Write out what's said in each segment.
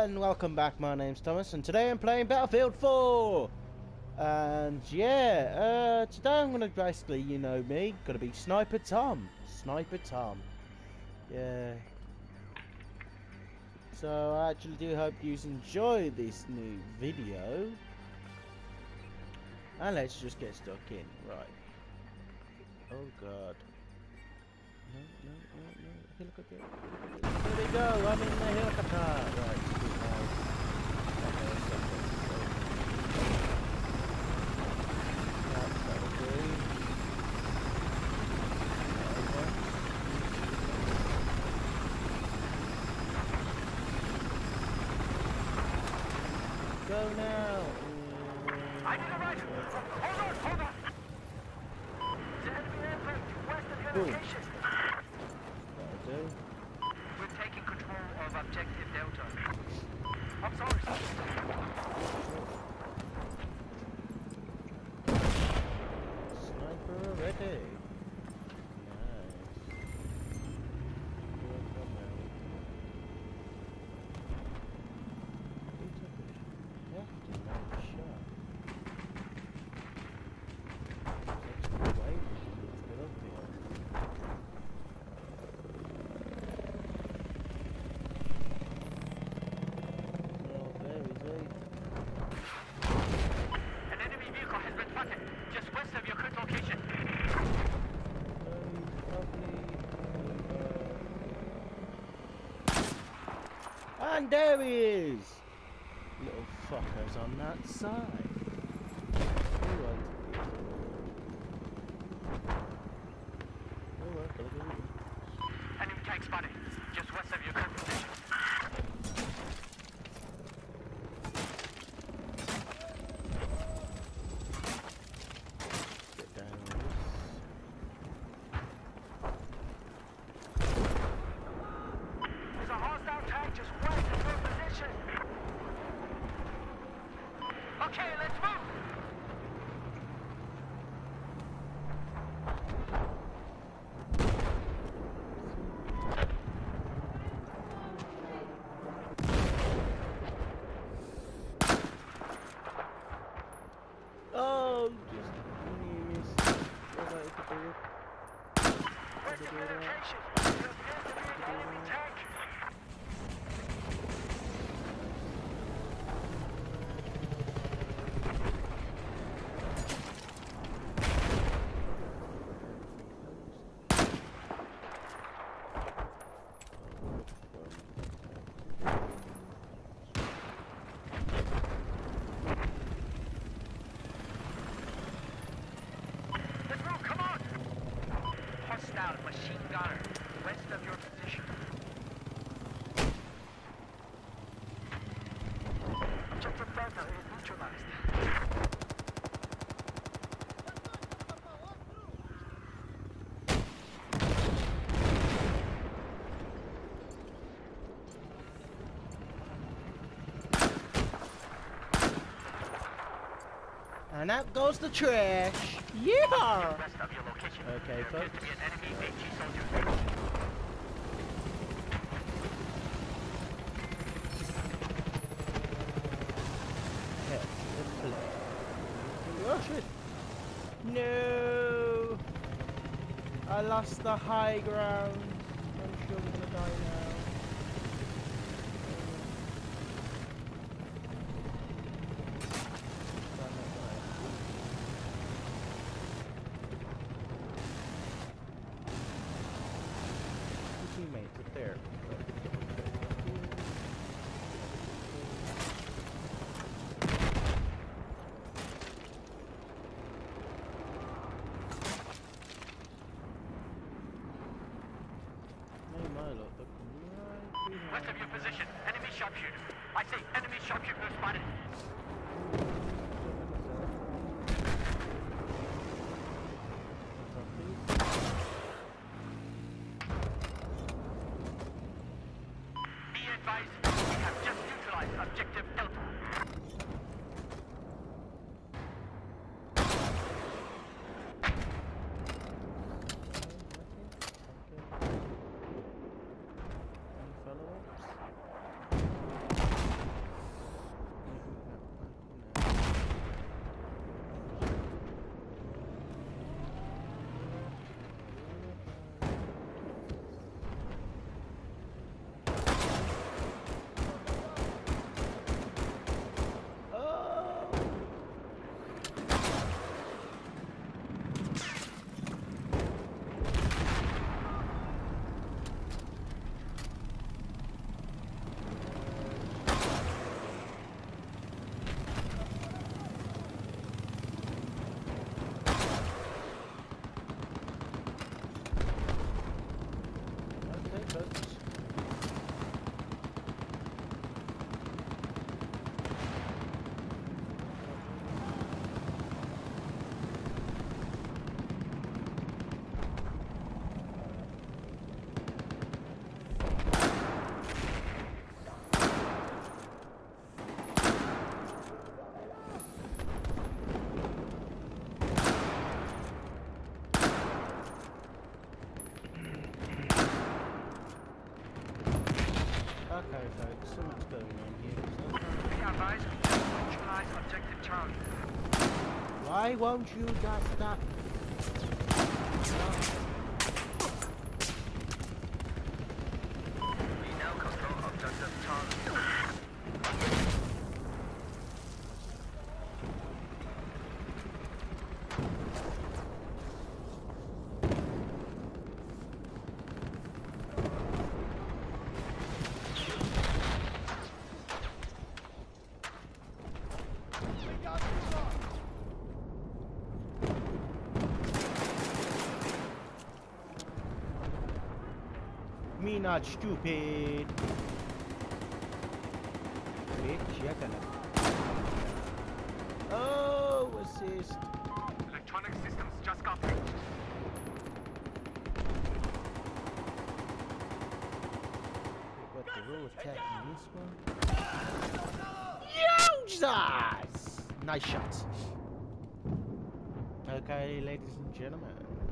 and welcome back. My name's Thomas, and today I'm playing Battlefield 4. And yeah, today I'm gonna basically, you know me, gonna be Sniper Tom. Sniper Tom. Yeah. So I actually do hope you enjoy this new video. And let's just get stuck in. Right. Oh god. No. Helicopter. There we go. I'm in the helicopter. Right. Go now. I need a ride. Hold on. The enemy aircraft west of your location. That'll do. We're taking control of objective Delta. I'm sorry, sir. Sniper ready. An enemy vehicle has been spotted just west of your current location. And there he is! Little fuckers on that side. Enemy tank spotted just west of your current position. Get down on this. There's a hostile tank just west of your position. Okay, let's move. Oh, just miss. What about to do it? West of your location. There appears to be an enemy tank. Let's move, come on! Hostile machine gunner, west of your position. Objective Delta is neutralized. And out goes the trash. Yeah. West of your location. Okay, There appears folks. to be an enemy HE soldier. Head to play. Oh shit. No. I lost the high ground. I'm sure we're gonna die now. Teammates up there. West of your position, enemy sharpshooter. I say enemy sharpshooter spotted. Be advised, we have just neutralized objective Delta. Any follow-ups? Okay, folks, something's going on here. Be advised, we just neutralized objective Charlie. Why won't you just stop? We now control objective Charlie. Me not stupid. Bitch, you're gonna. Oh, assist. Electronic systems just got breached. What the real attack in this one? Yowzers! Nice shot. Okay, ladies and gentlemen.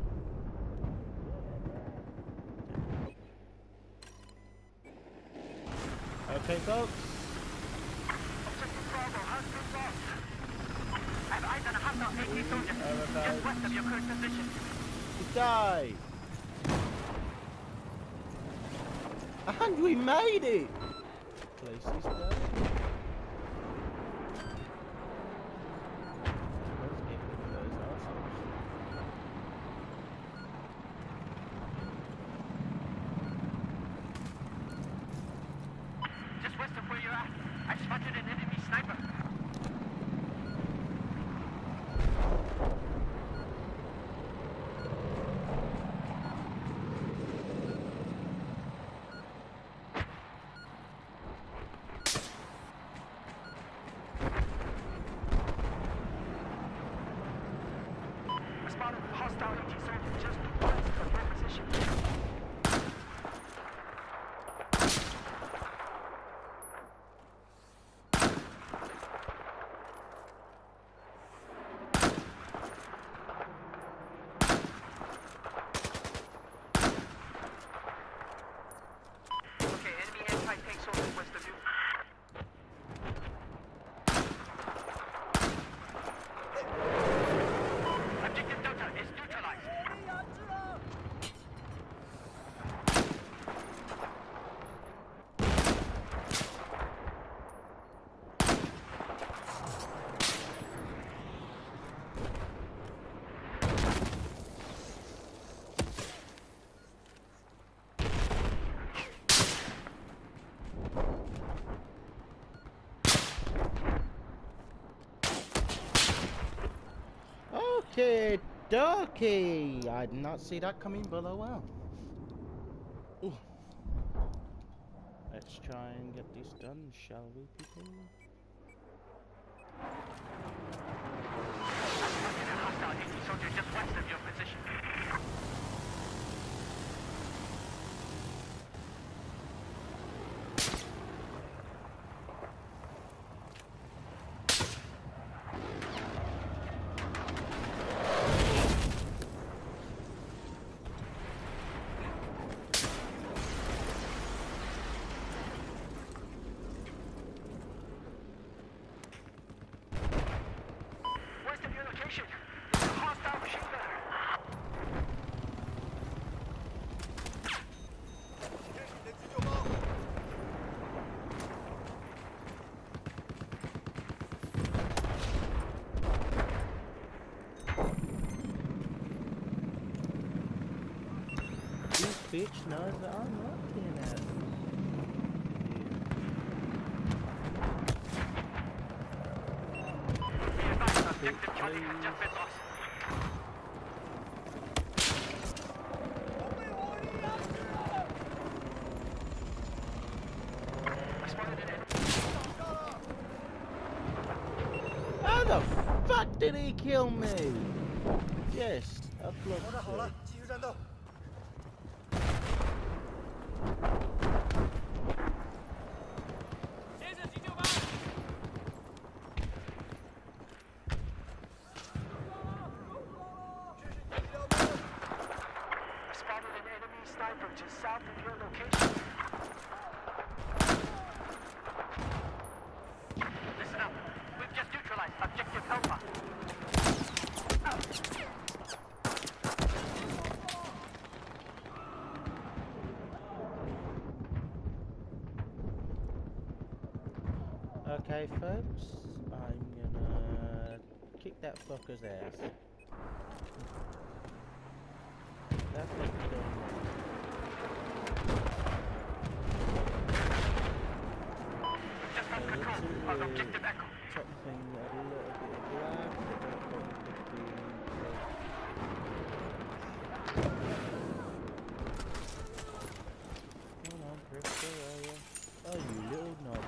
Okay, folks. Objective Bravo has been lost. I've eyes on a hostile AK soldier just west of your current position. You die. And we made it. Places done. Let's get rid of those assholes. Just west of where you're at, I spotted an enemy sniper. I spotted a hostile AT soldier just west of your position. Okay, enemy anti-tank soldier west of you. Objective Delta is neutralized. Okay, dokie. I did not see that coming, but oh well. Ooh. Let's try and get this done, shall we, people? I spotted a hostile AT soldier just west of your position. West of your location, a hostile machine gunner. This bitch knows that I'm looking at her. Be advised, objective Charlie has just been lost. I spotted an enemy. How the fuck did he kill me? Yes, upload. 继续战斗。 I spotted an enemy sniper just south of your location. Okay, folks, I'm gonna kick that fucker's ass. That fucker's going on. Just lost control of Objective Echo. Something a little bit black. Come on, Chris, where are you? Oh, you little knob.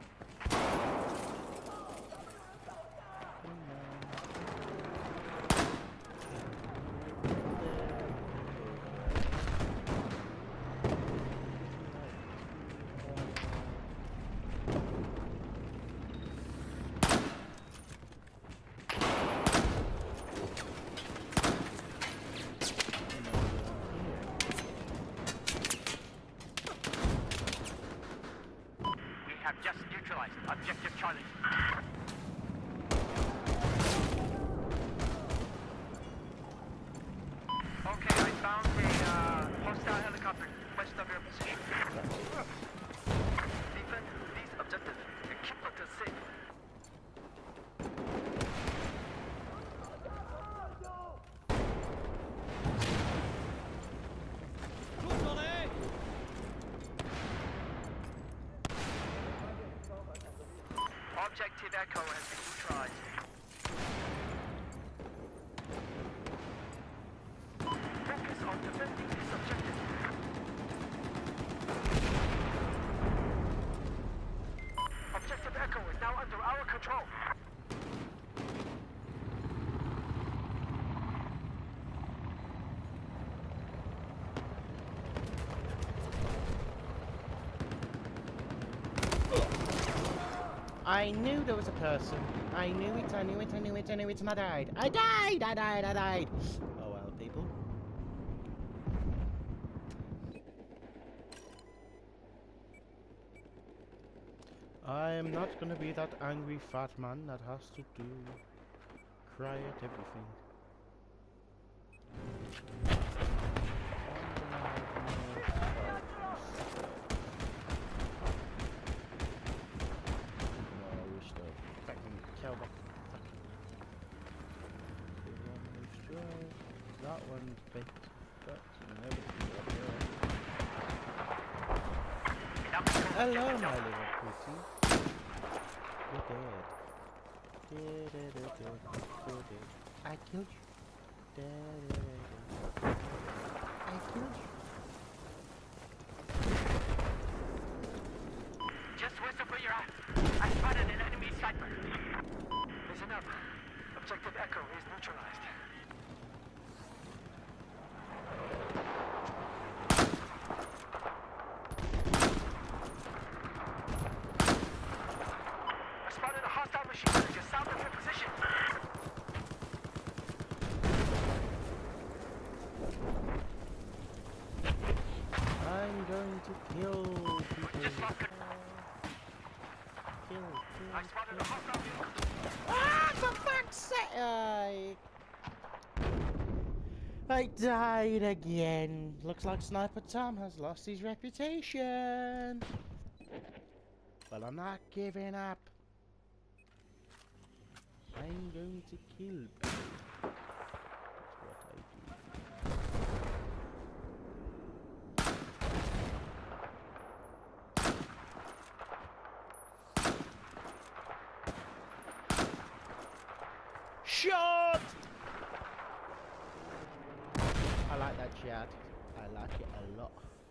We have just neutralized Objective Charlie. Okay, I found a hostile helicopter west of your position. Defend these objectives and keep us safe. Objective Echo has been neutralized. Focus on defending this objective. Objective Echo is now under our control. I knew there was a person. I knew it, I knew it, I knew it, I knew it, and I died. I died! Oh well, people. I am not gonna be that angry fat man that has to cry at everything. That one's big. Hello, my little pretty. You're dead. Dead. I killed you. Dead. I killed you. Just west of where you're at. I spotted an enemy sniper. Listen up. Objective Echo is neutralized. I spotted a hostile machine gun just south of your position. I'm going to kill people. Just lost control. Kill. I spotted a hostile vehicle. Ah, for fuck's sake! I died again. Looks like Sniper Tom has lost his reputation. But I'm not giving up. I'm going to kill people. That's what I do. Shot! I like that chat. I like it a lot.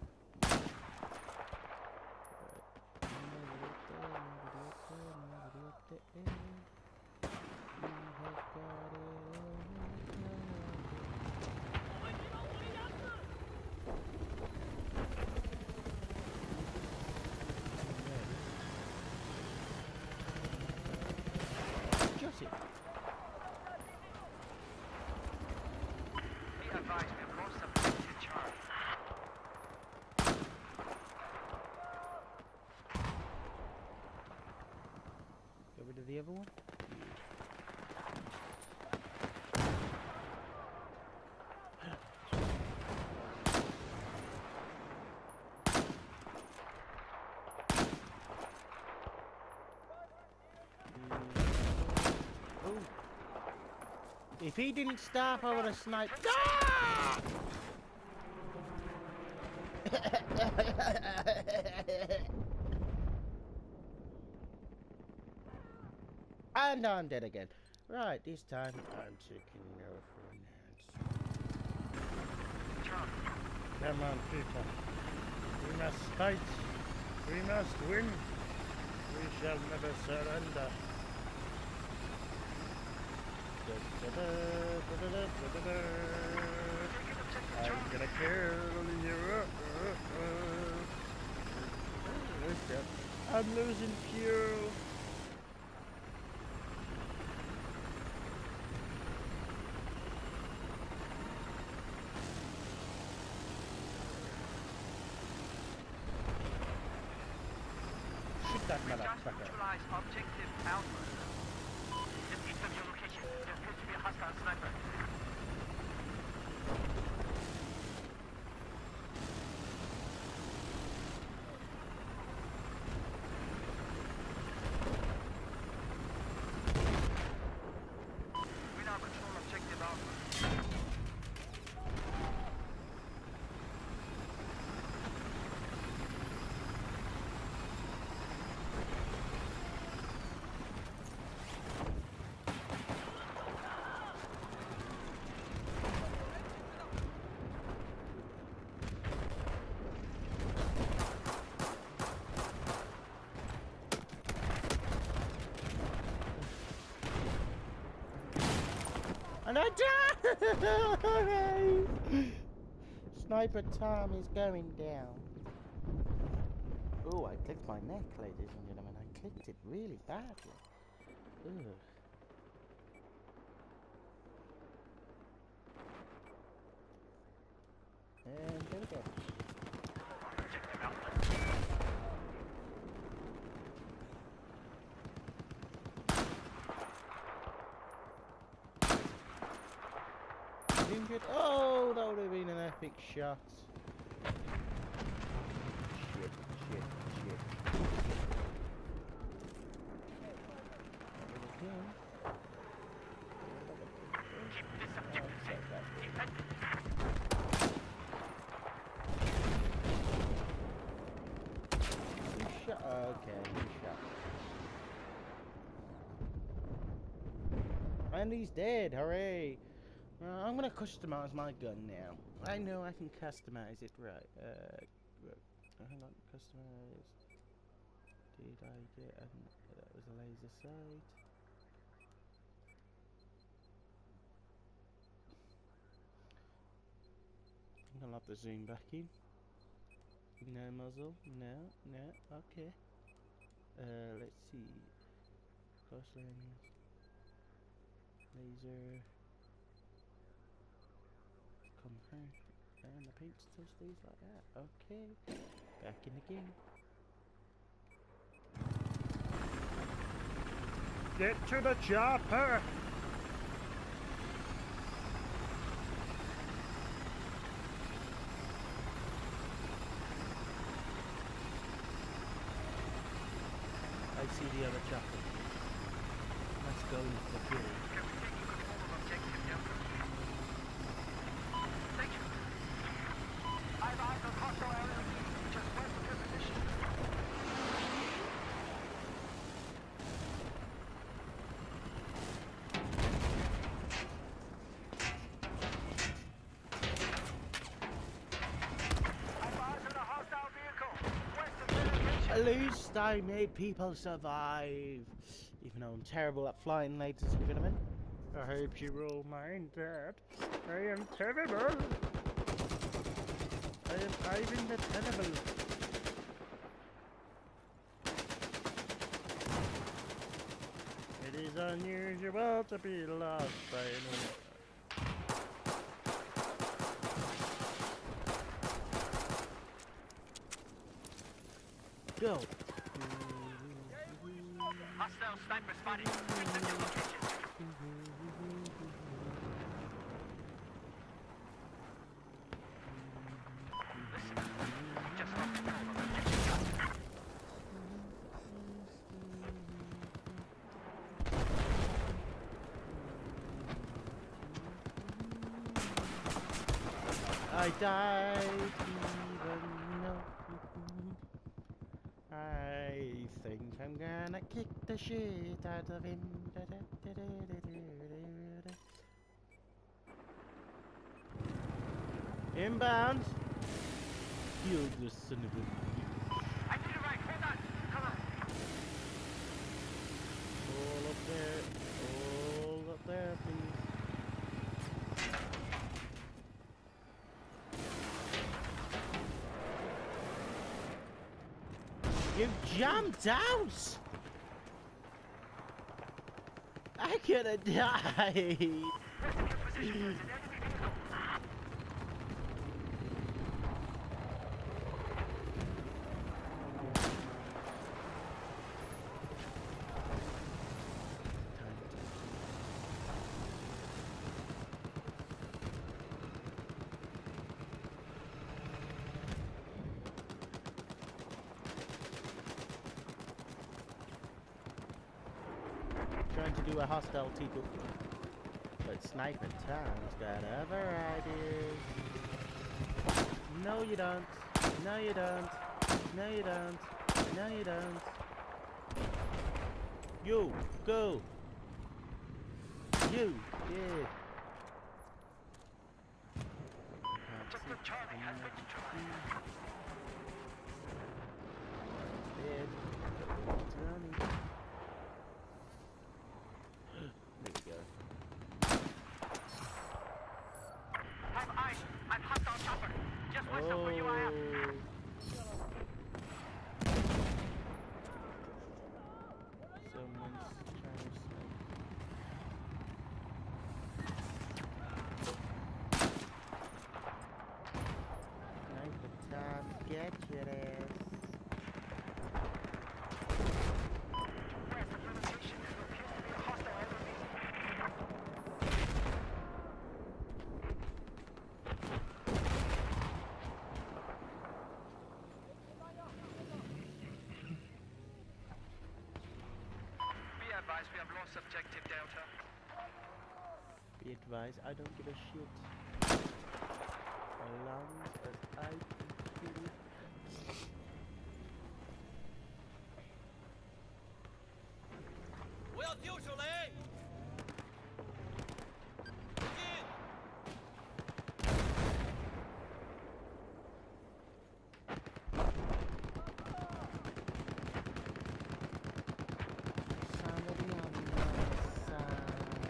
Josie. Be advised, we have lost Objective Charlie. Get rid of the other one. If he didn't stop, I would have sniped. Ah! And I'm dead again. Right, this time I'm taking no for an answer. Come on, Peter. We must fight. We must win. We shall never surrender. I'm gonna kill you. I'm losing fuel. Shoot that motherfucker. Neutralize objective Alpha. Just east of your location, there appears to be a hostile sniper. We now control objective Alpha. And I died! Sniper Tom is going down. Oh, I clicked my neck, ladies and gentlemen. I clicked it really badly. Ugh. And there we go. Injured. Oh, that would have been an epic shot. Shit. Keep this objective safe. Defend it. You shot. Okay, you shot. And he's dead. Hooray! I'm gonna customize my gun now. I know I can customize it, right? Hang on, customize. Did I get? That was a laser sight. I'm gonna have the zoom back in. No muzzle. No. Okay. Let's see. Close lens. Laser. Confirm. And the paint still stays like that. Okay. Back in the game. Get to the chopper! I see the other chopper. Let's go into the field. Can we take control of objective Delta? Thank you. I've eyes on hostile area just west of your position. I've eyes on a hostile vehicle west of your location. At least I made people survive. Even though I'm terrible at flying, ladies and gentlemen. I hope you all mind that. I am terrible. I am Ivan the Terrible. It is unusual to be lost by anyone. Go. Hostile sniper spotted. West of your location. Listen, just lost control of objective Delta. I died even though I think I'm gonna kick the shit out of him. Inbound. You the son of a... I need a ride. Hold on. Come on. All up there. All up there, please. You jumped out! I could have died! Rescue position. There's an enemy vehicle. Trying to do a hostile teacup. But Sniper Tom's got other ideas. No you don't. No you don't. No you don't. No you don't. You, go! You, yeah. Objective Charlie has been neutralized. Dead. Turning. There we go. Have eyes. I'm hostile chopper. Just west of where you are at. Someone's trying to smoke. Sniper Tom, get your ass. West of the location, there appears to be a hostile enemy. Be advised, we have lost objective Delta. Be advised, I don't give a shit. As long as I can kill it. Well, usually. Begin. Somebody on the side.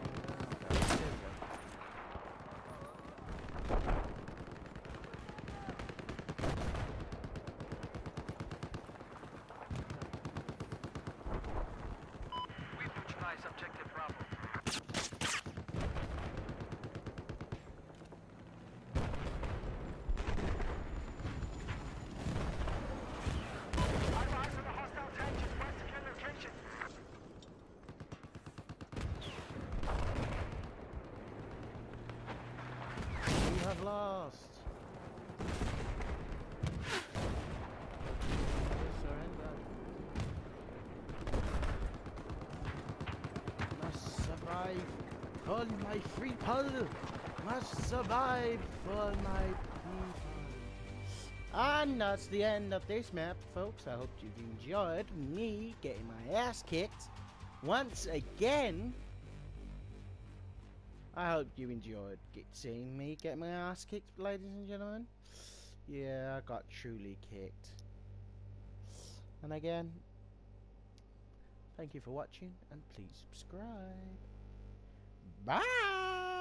We've neutralized objective Bravo. Our eyes on the hostile tank just west of your location. We have lost. Surrender. Must survive for my people. Must survive for my people. And that's the end of this map, folks. I hope you've enjoyed me getting my ass kicked once again. I hope you enjoyed seeing me get my ass kicked, ladies and gentlemen. Yeah, I got truly kicked. And again, thank you for watching, and please subscribe. Bye!